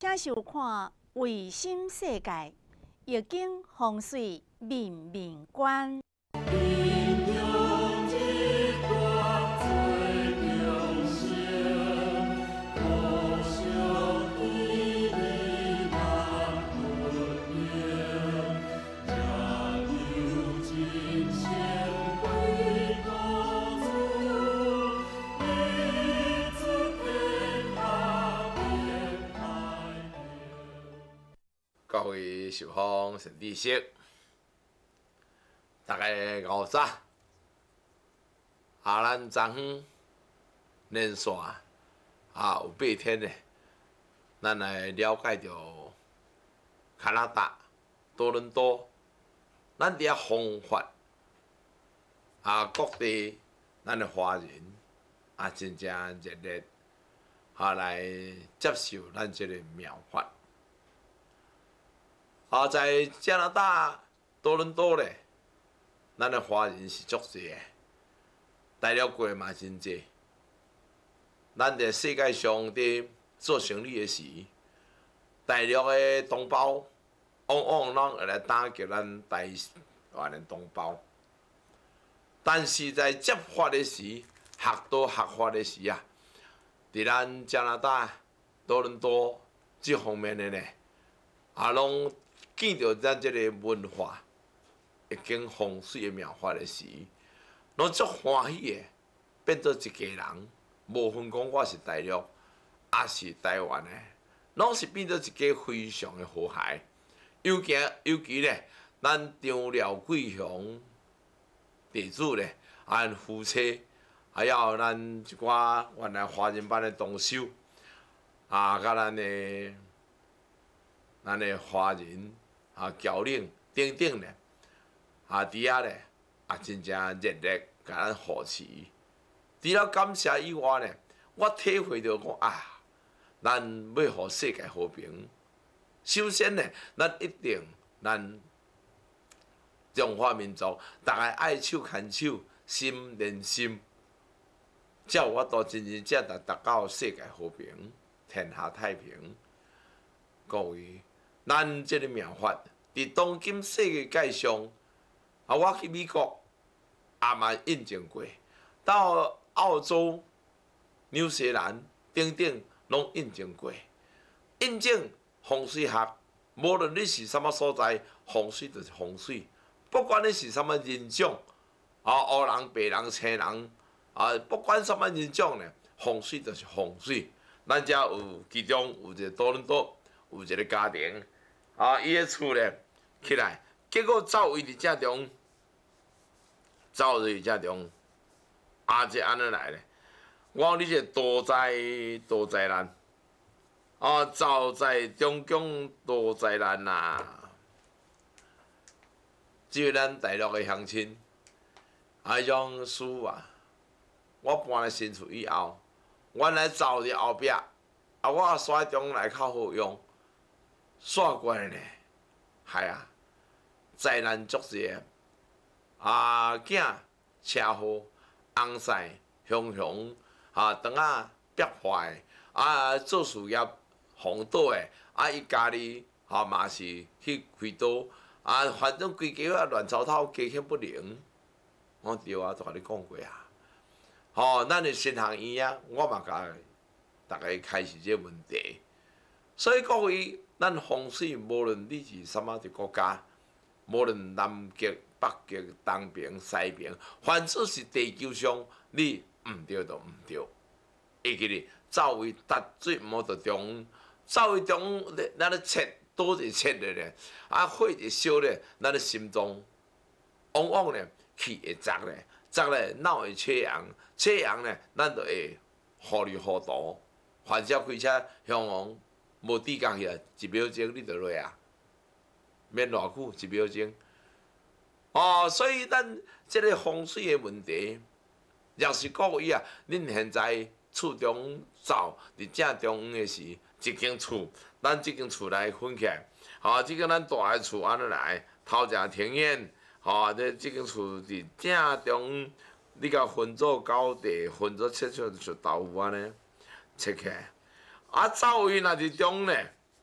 请收看《卫星世界》，易经风水面面观。 各位受访陈知识，大家午早。咱昨昏连续有8天咧，咱来了解到加拿大多伦多，咱伫方法各地咱的华人真正热烈来接受咱这个妙法。在加拿大多伦多咧，咱的华人是足济的，大陆过嘛真济。咱伫世界上伫做生意的时，大陆的同胞往往拢会来打击咱台湾的同胞。但是在接法的时，学法的时伫咱加拿大多伦多这方面的呢，拢见到咱这个文化已经风水的妙法的时，拢足欢喜的，变做一家人，无分讲我是大陆，也是台湾的，拢是变做一家非常的和谐。尤其咧，咱张廖贵祥地主咧，夫妻，还有咱一寡原来华人班的同修，甲咱的华人。侨领等等咧，伫遐咧真正热烈甲咱扶持。除了感谢以外咧，我体会到讲咱要互世界和平。首先咧，咱一定中华民族，大家爱手牵手，心连心，才有法度真正达到世界和平、天下太平。各位。咱这个妙法，伫当今世界上，我去美国也嘛印证过，到澳洲、纽西兰等等，拢印证过。印证风水学，无论你是什么所在，风水就是风水。不管你是什么人种，黑人、白人、青人，不管什么人种呢，风水就是风水。咱遮有其中有一个多伦多。有一个家庭，伊个厝咧起来，结果走位伫遮中，走入遮中，这安尼来咧。我讲你这多灾难，走在中共多灾难呐！只有咱大陆的乡亲，迄种事我搬来新厝以后，原来走伫后壁，我刷中来较好用。煞过来呢，灾难足济囝车祸、翁婿、雄雄肠逼坏，做事业风倒的，伊家己嘛是去开刀，反正规家乱糟糟，家庭不宁。我对都甲你讲过咱的新行院我嘛甲大家开始这问题，所以各位。咱风水无论你是什么一个国家，无论南极、北极、东边、西边，凡只是地球上你毋对就毋对。会记哩，走位踏水毋好着中，走位中咱咧切倒一切咧，火一烧咧，咱咧心脏往往咧气会杂咧，杂咧脑会缺氧，缺氧咧咱就会糊里糊涂，反正开车向往。无抵抗去1秒钟你就落免偌久1秒钟。所以咱即个风水的问题，若是各位恁现在厝中走伫正中央的时，一间厝，咱即间厝来分起来，即间咱大个厝安尼来，头前庭院，即间厝伫正中，你甲分做高低，分做切像豆腐安尼切起来。走位若伫中呢，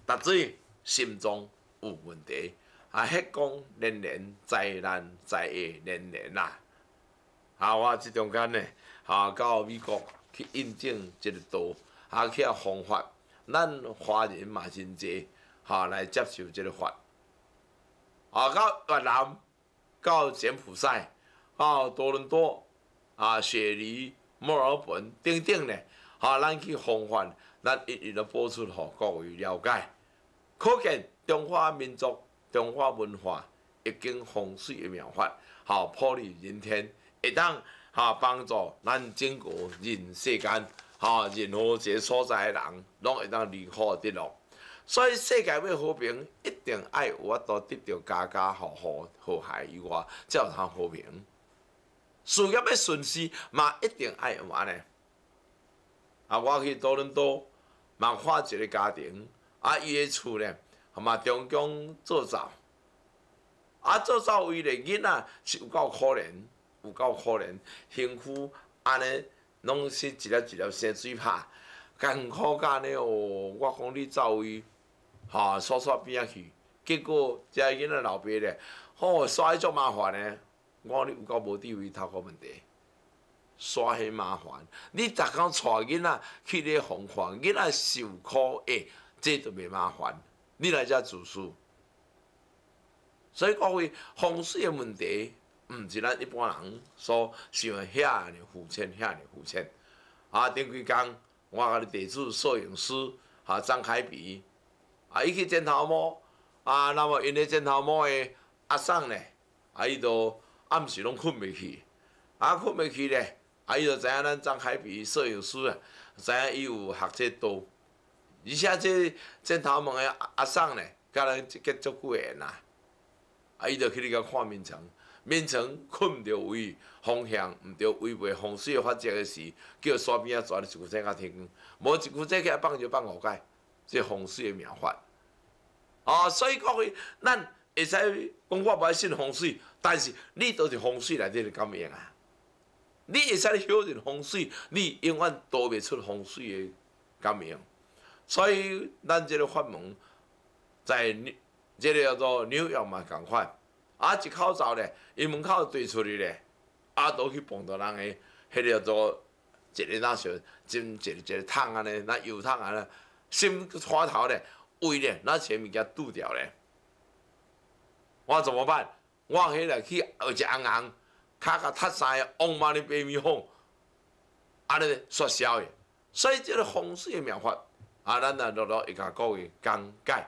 达水心中有问题，血光连连，灾难灾厄连连啦。我即中间呢，到美国去印证即个道，去方法，咱华人嘛真济，来接受即个法。到越南，到柬埔寨，到多伦多，雪梨、墨尔本等等呢，咱去方法，咱一一都播出，互各位了解。可见中华民族、中华文化已经风水的妙法，普利人天，会当帮助咱整个人世间，任何一个所在的人，拢会当如何得乐。所以世界要和平，一定爱有法度得到家家户户和谐以外，才有通和平。事业要顺遂，嘛一定爱有安尼。我去多伦多，嘛看一个家庭，伊个厝呢，嘛中共做灶，做灶位咧囡仔是有够可怜，有够可怜，幸福安尼拢是一粒一粒生水拍，艰苦甲呢哦，我讲你灶位。刷刷边仔去，结果遮囡仔老爸咧，刷迄足麻烦呢。我讲你有够无智慧，头壳问题，刷迄麻烦。你逐工带囡仔去咧风化，囡仔受苦这就袂麻烦。你来遮自私，所以各位风水的问题，毋是咱一般人所想的遐尔肤浅，遐尔肤浅。顶几工，我甲你地主摄影师张凯比。伊去剪头毛，那么因咧剪头毛的阿婶咧，伊就暗时拢困袂去，困袂去咧，伊就知影咱张海皮摄影师啊，知影伊有学这道，而且这剪头毛的阿婶咧，甲咱结足久的缘啦，伊就去你甲看面床，面床困毋着位，方向毋着违背风水的法则的时，叫山边仔抓你一句仔较天光，无一句仔起来放就放5届，这风水的妙法。所以各位，咱会使讲我无爱信风水，但是你都是风水内底的感应啊。你会使晓认风水，你永远逃袂出风水的感应。所以咱这个法门，在这个叫做纽约嘛共款，一口罩咧，伊门口对出去咧，都去碰到人的，迄个叫做一个那像真一个桶安尼，那油桶安尼，心花头咧。为咧，那些物件拄掉咧，我怎么办？我迄个去学一红红，脚甲踢三个往妈的白米粉，安尼缩小的。所以这个风水的妙法，咱来陆陆会甲各位讲解。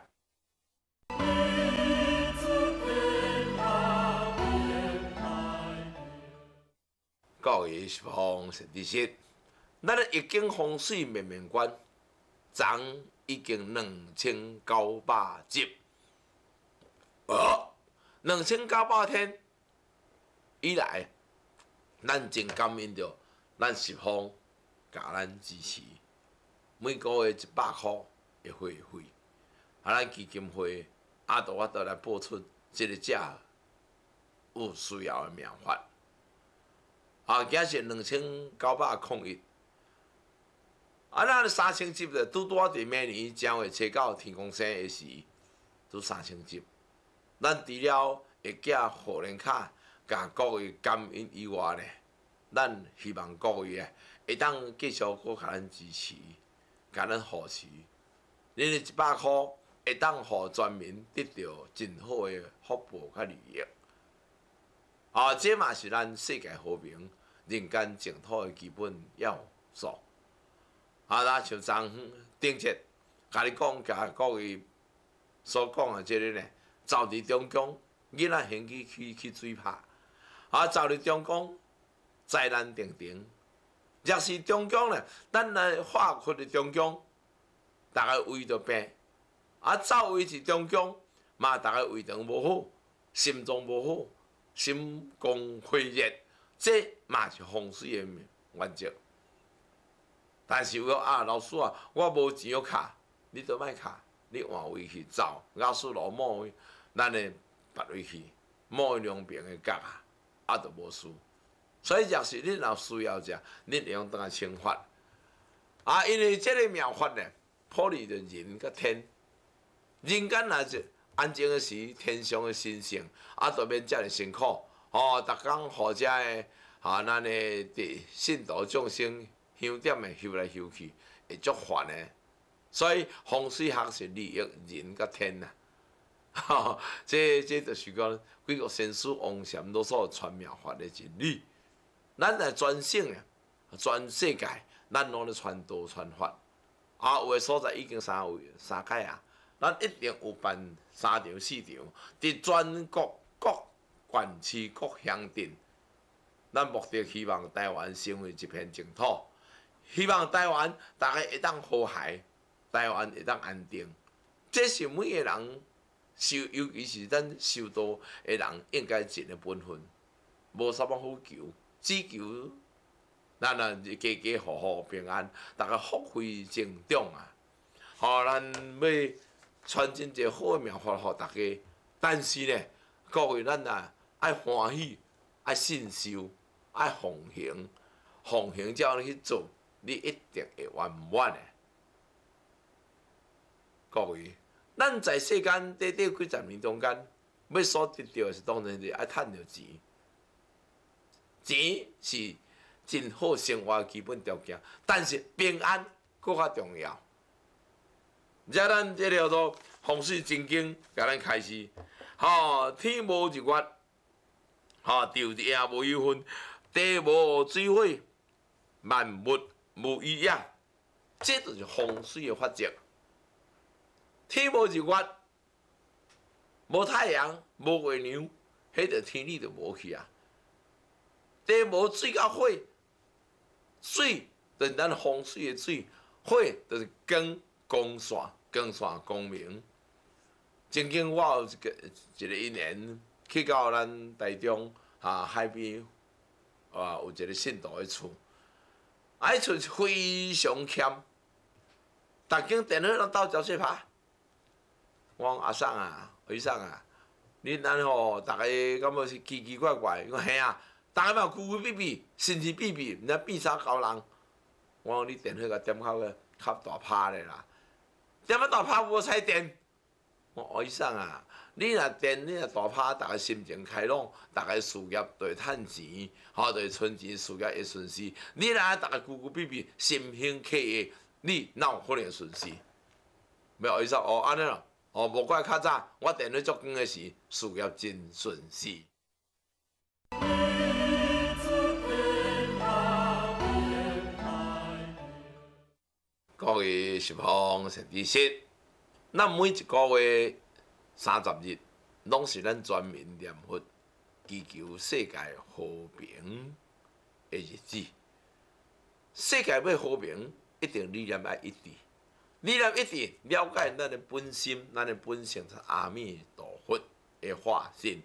各位是方神知识，咱的易经风水面面观，昨已经2900集，2900天以来，咱真感恩着咱十方甲咱支持，每个月100块的会费，咱基金会就我来播出这个有需要的妙法。今是2901。咱3000集咧，拄伫明年正月初9天公生的时，拄3000集。咱除了会寄贺年卡，甲各位感恩以外咧，咱希望各位会当继续搁甲咱支持，甲咱扶持。恁的100块会当互全民得到真好的福报甲利益。这嘛是咱世界和平、人间净土的基本要素。咱像顶节，甲你讲，甲各位所讲的即个呢，走伫中共，囡仔行去水拍，走伫中共，灾难定定。若是中共呢，咱来化屈的中共，大家胃就病，走位是中共，嘛大家胃肠无好，心脏无好，心肝肺热，这嘛是风水的原则。但是有老师我无钱要卡，你都莫卡，你换位去走，老师老某咱的别位去，某两边的角就无事。所以若是恁若需要者，恁会用当来请法。因为这个妙法呢，普利的人甲天， 人间若是安静的时，天上的神圣就免遮尔辛苦。逐工互遮个咱的伫信徒众生香点的翕来翕去，会足烦的。所以风水学是利益人甲天这就是讲几个先师王禅都所传妙法的真理。咱来全省全世界，咱拢咧传道传法。有的所在已经3届啊，咱一定有办3场4场，伫全国各县市各乡镇。咱目的希望台湾成为一片净土，希望台湾大家会当和谐，台湾会当安定。这是每个人尤其是咱修道的人应该尽的本分，无啥物好求，只求咱家家户户平安，大家福慧增长啊！咱要传真一个好的妙法互大家，但是呢，各位咱爱欢喜，爱信受，爱奉行，奉行才有去做，你一定会圆满的。各位，咱在世间短短几十年中间，要所得到的是当然是爱趁着钱，钱是真好生活的基本条件，但是平安更较重要。遮咱这叫做风水真经，甲咱开始。天无日月，昼夜无有分，地无水火，万物无一样。这就是风水的法则。天无日月，无太阳，无月亮，迄个天理就无去啊。地无水甲火，水就是咱风水的水，火就是光线，光明。曾经我有一个一年去到咱台中海边有一个信徒的厝，迄厝非常欠，逐间电话拢斗交际拍。我讲阿送啊，阿送啊，恁安逐个感觉是奇奇怪怪。伊讲嘿啊，逐个嘛规规闭闭，神神秘秘，毋知变啥高人。我讲你电话甲点较大拍咧啦，点大拍无彩电。我阿送啊，你若大拍，逐个心情开朗，逐个事业就会趁钱，就会存钱，事业会顺遂。你若逐个规规闭闭，心兴气的，你哪有可能顺遂？要阿送安尼咯。无怪较早，我电话足光的时，事业真顺遂。各位十方善知识，咱每一个月30日，拢是咱全民念佛、祈求世界和平的日子。世界要和平，一定理念要一致。理念一致，了解咱的本心，咱的本性是阿弥陀佛的化身。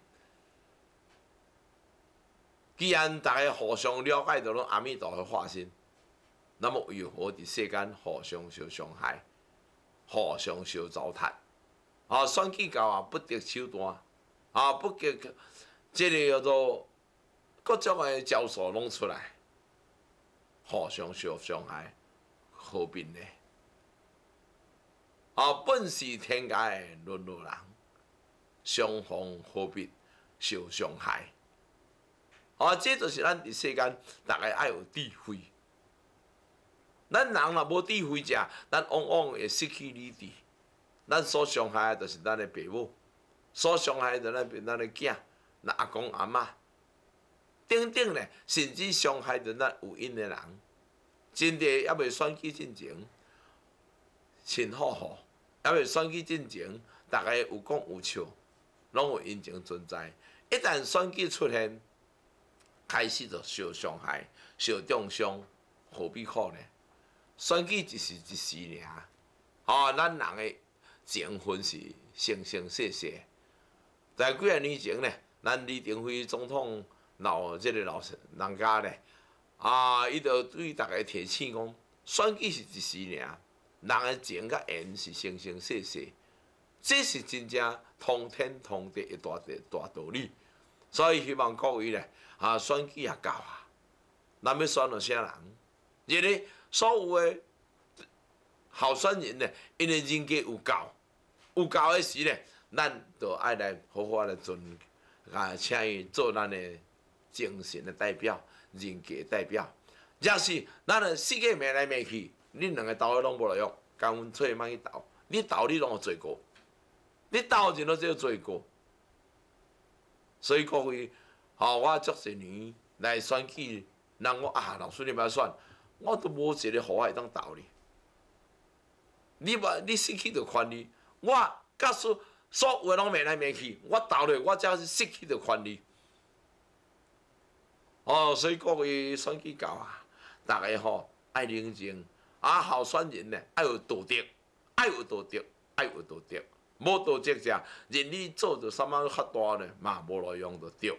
既然大家互相了解到了阿弥陀佛的化身，那么为何伫世间互相相伤害，互相相糟蹋？选举到不得手段，不得这个叫做各种的招数拢出来，互相相伤害，和平呢？本是天涯的沦落人，相逢何必受伤害。这就是咱伫世间，大家爱有智慧。咱人若无智慧者，咱往往会失去理智。咱所伤害的就是咱的父母，所伤害的咱的囝、咱阿公阿嬷，等等咧，甚至伤害着咱有因的人。真侪还未选举进前，亲好好，还未选举进前，大家有讲有笑，拢有因情存在。一旦选举出现，开始就受伤害、受重伤，何必苦呢？选举只是一时尔，咱人的情分是生生世世。在几啊年前呢，咱李登辉总统老人家呢，伊就对大家提醒讲，选举是一时尔，人的情甲缘是生生世世，这是真正通天通地的大道理。所以希望各位呢，选举也到啊，咱要选到啥人？因为所有的候选人呢，因为人格有够， 有够的时咧，咱就爱来好好来尊请伊做咱的精神的代表、人格的代表。若是咱的世界骂来骂去，恁两个斗的拢无路用，共阮做莫去斗，你斗你拢有罪过，你斗人都只有罪过。所以各位，我足侪年来选举，人我老师你要选，我都无一个好会当斗你。你失去着权利，我甲所有诶拢骂来骂去，我斗落我才是失去着权利。所以各位选举到啊，大家爱冷静，候选人呢爱有道德，爱有道德，爱有道德，无道德者，任你做着啥物较大呢，嘛无路用着对。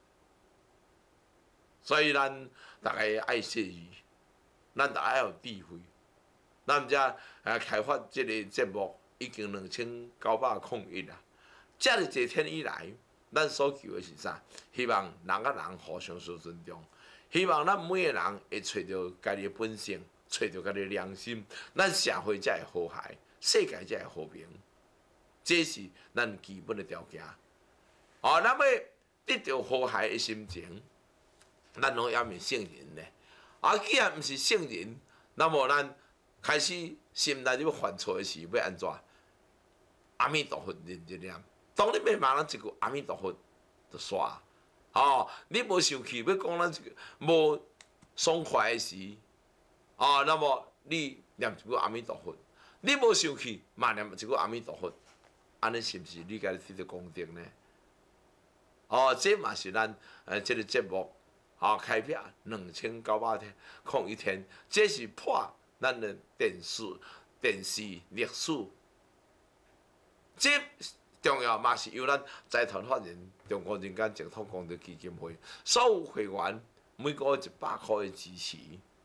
所以咱大家爱惜伊，咱大家爱有智慧。咱遮开发即个节目已经2901啦，遮尔济天以来，咱所求的是啥？希望人甲人互相相尊重，希望咱每个人会找到家己的本性，找到家己的良心，咱社会才会和谐，世界才会和平。这是咱基本的条件。咱要得到和谐的心情，咱拢要是圣人咧。既然毋是圣人，那么咱开始心内要犯错的时，要安怎？阿弥陀佛念一念。当你要骂咱一句阿弥陀佛，就煞。你无生气，要讲咱一句无爽快的时，那么你念一句阿弥陀佛。你无生气，嘛念一句阿弥陀佛，安尼是毋是你家己得到功德呢？这嘛是咱这个节目开辟2901天，这是破咱的电视历史。这重要嘛是由咱财团法人中国人间净土功德基金会所有会员每个月100块的支持。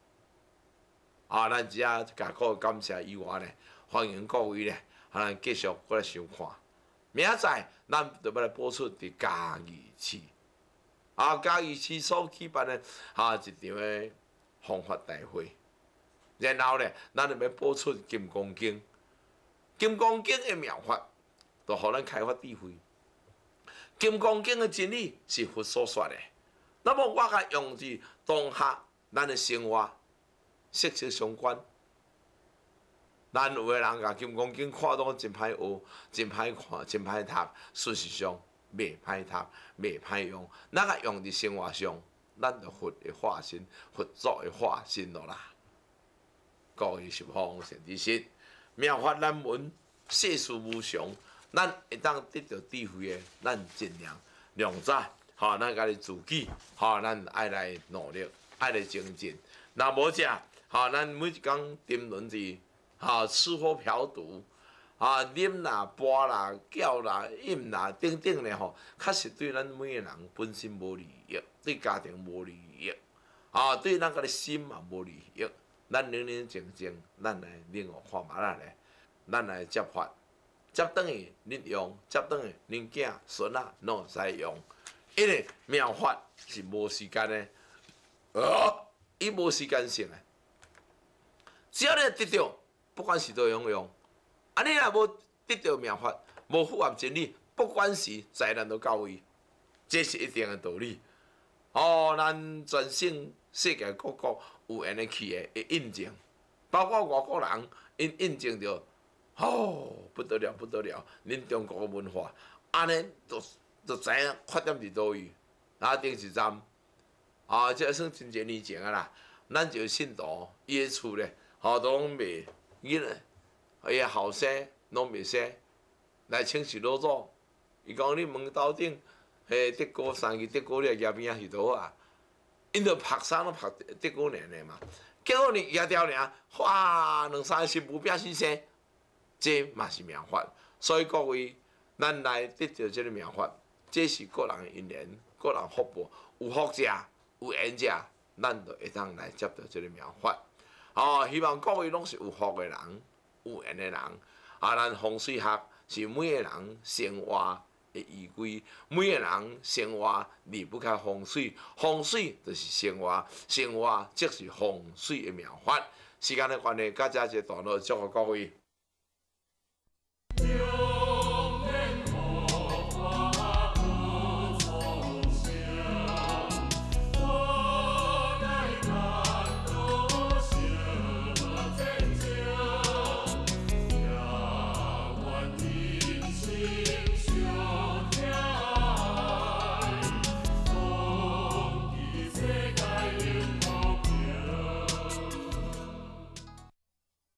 咱只甲各位感谢以外呢，欢迎各位呢，咱继续过来收看。明仔咱就要来播出伫嘉义市，嘉义市所举办的一场的弘法大会。然后呢，咱就要播出《金刚经》。《金刚经》的妙法，就互咱开发智慧。《金刚经》的真理是佛所说的，那么我甲用伫当下咱的生活息息相关。咱有个人甲《金刚经》看到真歹学、真歹看、真歹读，事实上袂歹读、袂歹用。咱甲用伫生活上，咱就佛的化身、佛祖的化身咯啦。各位十方善知识，妙法难闻，世事无常，咱会当得到智慧的，咱尽量量早，咱家己自己，咱爱来努力，爱来精进。若无者，咱每一工沉沦伫吃喝嫖赌，啉啦、播啦、叫啦、饮啦，等等咧确实对咱每个人本身无利益，对家庭无利益，对咱家己心嘛无利益。咱冷冷静静，咱来领悟看嘛咧，咱来接法，接转去恁用，接转去恁囝孙仔拢会使用。因为妙法是无时间的，伊无时间性的。只要你得到，不管是倒样用，你若无得到妙法，无符合真理，不管是灾难都到位，这是一定的道理。咱全世界各国有缘的去的会印证，包括外国人因印证着，不得了不得了，恁中国的文化，安尼就知影缺点伫倒位。顶一站，这算真侪年前啊啦，咱就信徒伊的厝咧，都拢卖囡仔，伊的后生拢卖生来请示老祖。伊讲你门头顶，德哥三支德哥咧叶边仔是倒啊。因着拍衫拢拍德哥娘的嘛，结果呢压掉尔，哇，2、3个新妇变死生，这嘛是妙法。所以各位，咱来得到这个妙法，这是个人的因缘，个人福报。有福者，有缘者，咱就会当来接到这个妙法。希望各位拢是有福的人，有缘的人。咱风水学是每个人生活的依归，每个人生活离不开风水，风水就是生活，生活即是风水的妙法。时间的关系，到这一段落，祝福各位。